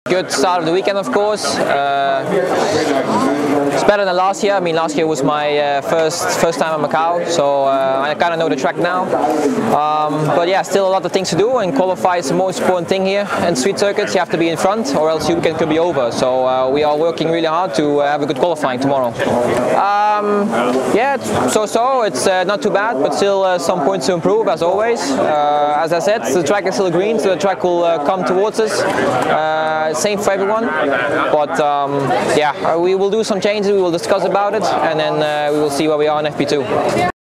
Good start of the weekend, of course. It's better than last year. I mean, last year was my first time at Macau, so I kind of know the track now. But yeah, still a lot of things to do, and qualify is the most important thing here. In street circuits, you have to be in front, or else your weekend could be over. So we are working really hard to have a good qualifying tomorrow. Yeah, so it's not too bad, but still some points to improve as always. As I said, the track is still green, so the track will come towards us. Same for everyone, but yeah, we will do some changes, we will discuss about it, and then we will see where we are in FP2.